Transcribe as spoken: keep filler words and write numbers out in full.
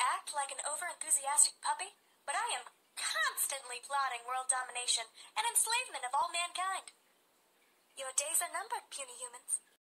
act like an over-enthusiastic puppy, but I am constantly plotting world domination and enslavement of all mankind. Your days are numbered, puny humans.